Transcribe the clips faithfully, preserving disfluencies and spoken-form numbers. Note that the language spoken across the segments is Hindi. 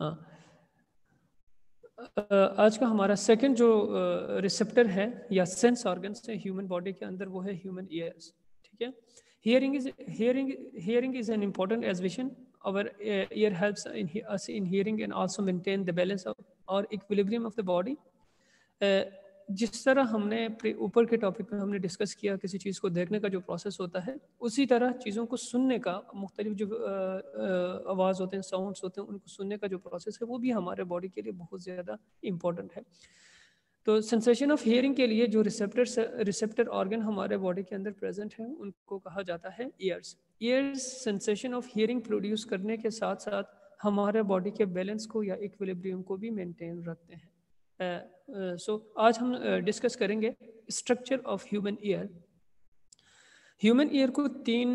हाँ, आज का हमारा सेकंड जो रिसेप्टर है या सेंस ऑर्गन्स है ह्यूमन बॉडी के अंदर, वो है ह्यूमन ईयर्स। ठीक है, hearing is hearing hearing is an important as vision. our uh, ear helps in he- us in hearing and also maintain the balance of or equilibrium of the body. uh, जिस तरह हमने ऊपर के टॉपिक में हमने डिस्कस किया किसी चीज़ को देखने का जो प्रोसेस होता है, उसी तरह चीज़ों को सुनने का, मुख्तलिफ जो आवाज़ होते हैं, साउंड्स होते हैं, उनको सुनने का जो प्रोसेस है वो भी हमारे बॉडी के लिए बहुत ज़्यादा इम्पॉर्टेंट है। तो सेंसेशन ऑफ हियरिंग के लिए जो रिसेप्टर रिसेप्टर ऑर्गन हमारे बॉडी के अंदर प्रेजेंट है उनको कहा जाता है ears. Ears sensation of hearing produce करने के साथ साथ हमारे बॉडी के बैलेंस को या इक्विलिब्रियम को भी मेंटेन रखते हैं। सो uh, uh, so, आज हम डिस्कस uh, करेंगे structure of human ear. Human ear को तीन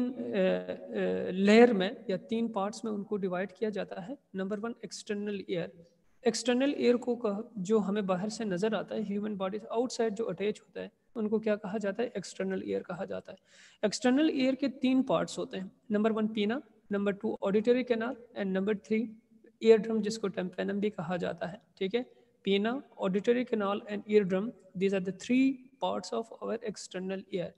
लेयर uh, uh, में या तीन पार्ट्स में उनको डिवाइड किया जाता है। Number one, external ear. External ear को जो हमें बाहर से नज़र आता है, ह्यूमन बॉडी से आउटसाइड जो अटैच होता है, उनको क्या कहा जाता है? एक्सटर्नल ईयर कहा जाता है। एक्सटर्नल ईयर के तीन पार्ट्स होते हैं। Number one pinna, number two auditory canal and number three ear drum, जिसको टेम्पेनम भी कहा जाता है। ठीक है, pinna, auditory canal and ear drum, these are the three parts of our external ear.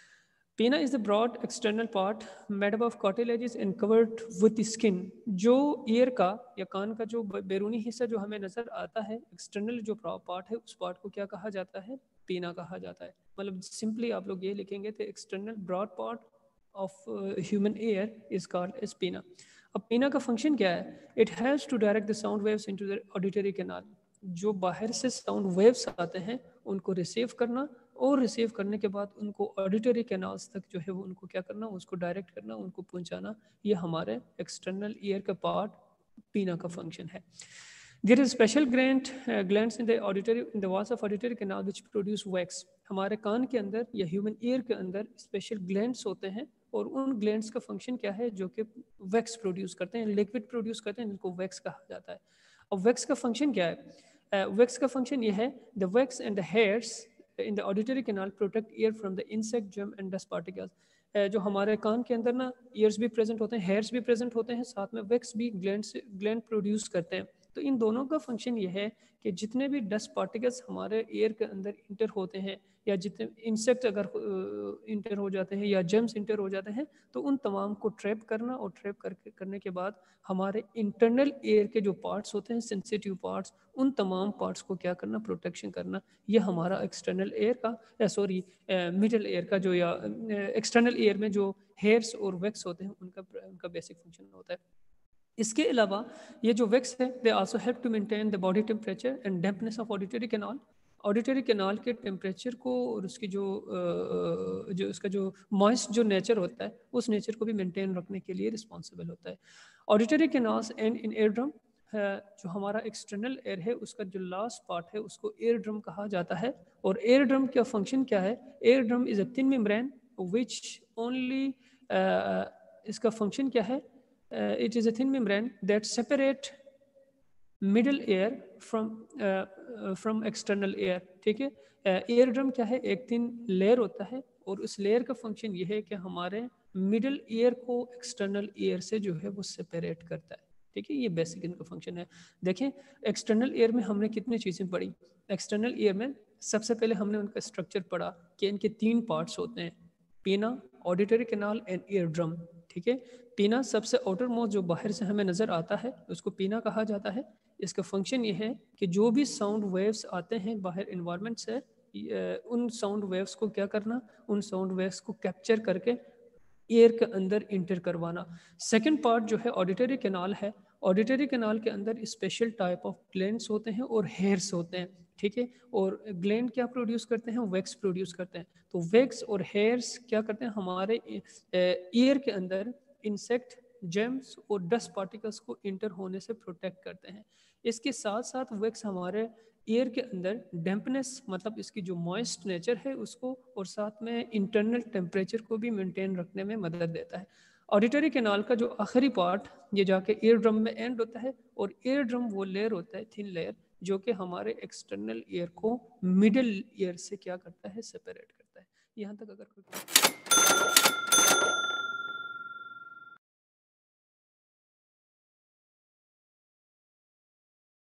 Pinna is the broad external part made up of cartilages and covered with the skin. जो ईयर का या कान का जो बैरूनी हिस्सा जो हमें नजर आता है, एक्सटर्नल जो पार्ट है, उस पार्ट को क्या कहा जाता है? पीना कहा जाता है। मतलब सिंपली आप लोग ये लिखेंगे तो external broad part of human ear is called as pinna. अब पीना का फंक्शन क्या है? It helps to direct the sound waves into the auditory canal. जो बाहर से साउंड वेव्स आते हैं उनको रिसीव करना, और रिसीव करने के बाद उनको ऑडिटरी कैनाल्स तक जो है वो उनको क्या करना, उसको डायरेक्ट करना, उनको पहुंचाना, ये हमारे एक्सटर्नल ईयर का पार्ट पीना का फंक्शन है। There is special gland glands in the auditory in the walls of auditory canal which produce wax. हमारे कान के अंदर या ह्यूमन ईयर के अंदर स्पेशल ग्लैंड्स होते हैं, और उन ग्लैंड्स का फंक्शन क्या है? जो कि वैक्स प्रोड्यूस करते हैं, लिक्विड प्रोड्यूस करते हैं, जिनको वैक्स कहा जाता है। और वैक्स का फंक्शन क्या है? वैक्स uh, का फंक्शन ये है, the wax and the hairs in the auditory canal protect ear from the insect, germ and dust particles. जो हमारे कान के अंदर ना ईयर्स भी प्रेजेंट होते हैं, हेयर्स भी प्रेजेंट होते हैं, साथ में वैक्स भी ग्लैंड से ग्लैंड प्रोड्यूस करते हैं। तो इन दोनों का फंक्शन ये है कि जितने भी डस्ट पार्टिकल्स हमारे ईयर के अंदर इंटर होते हैं, या जितने इंसेक्ट अगर इंटर हो जाते हैं या जर्म्स इंटर हो जाते हैं, तो उन तमाम को ट्रैप करना, और ट्रैप करके करने के बाद हमारे इंटरनल ईयर के जो पार्ट्स होते हैं, सेंसिटिव पार्ट्स, उन तमाम पार्ट्स को क्या करना? प्रोटेक्शन करना। ये हमारा एक्सटर्नल ईयर का सॉरी मिडल ईयर का जो या एक्सटर्नल ईयर में जो हेयर्स और वैक्स होते हैं, उनका उनका बेसिक फंक्शन होता है। इसके अलावा ये जो वैक्स है, they also help to maintain the body temperature and dampness of auditory canal. Auditory canal के टेम्परेचर को और उसकी जो जो उसका जो मॉइस्ट जो नेचर होता है, उस नेचर को भी मेंटेन रखने के लिए रिस्पॉन्सिबल होता है। Auditory canals and in ear drum, जो हमारा एक्सटर्नल एयर है, उसका जो लास्ट पार्ट है उसको एयर ड्रम कहा जाता है। और एयर ड्रम का फंक्शन क्या है? Ear drum is a thin membrane which only, इसका फंक्शन क्या है? It is a thin membrane that separate middle ear from from external ear. ठीक है, एयर ड्रम क्या है? एक थिन लेयर होता है, और उस लेयर का फंक्शन ये है कि हमारे मिडल ईयर को एक्सटर्नल ईयर से जो है वो सेपरेट करता है। ठीक है, ये बेसिक इनका फंक्शन है। देखें, एक्सटर्नल ईयर में हमने कितनी चीज़ें पढ़ी। एक्सटर्नल ईयर में सबसे पहले हमने उनका स्ट्रक्चर पढ़ा कि इनके तीन पार्ट्स होते हैं, pinna, auditory canal and ear drum. ठीक है, पीना सबसे आउटर मोस्ट जो बाहर से हमें नज़र आता है, उसको पीना कहा जाता है। इसका फंक्शन ये है कि जो भी साउंड वेव्स आते हैं बाहर इन्वायरमेंट से, उन साउंड वेव्स को क्या करना? उन साउंड वेव्स को कैप्चर करके ईयर के अंदर इंटर करवाना। सेकंड पार्ट जो है ऑडिटरी कैनाल है। ऑडिटरी कैनाल के अंदर स्पेशल टाइप ऑफ ग्लैंड्स होते हैं और हेयर्स होते हैं। ठीक है, और ग्लैंड क्या प्रोड्यूस करते हैं? वैक्स प्रोड्यूस करते हैं। तो वैक्स और हेयर्स क्या करते हैं? हमारे ईयर के अंदर इंसेक्ट, जेम्स और डस्ट पार्टिकल्स को इंटर होने से प्रोटेक्ट करते हैं। इसके साथ साथ वैक्स हमारे ईयर के अंदर डैम्पनेस, मतलब इसकी जो मॉइस्ट नेचर है उसको, और साथ में इंटरनल टेम्परेचर को भी मेंटेन रखने में मदद देता है। ऑडिटरी कैनाल का जो आखिरी पार्ट ये जाके ईयर ड्रम में एंड होता है, और ईयर ड्रम वो लेयर होता है, थिन लेयर, जो कि हमारे एक्सटर्नल ईयर को मिडिल ईयर से क्या करता है? सेपरेट करता है। यहाँ तक अगर कोई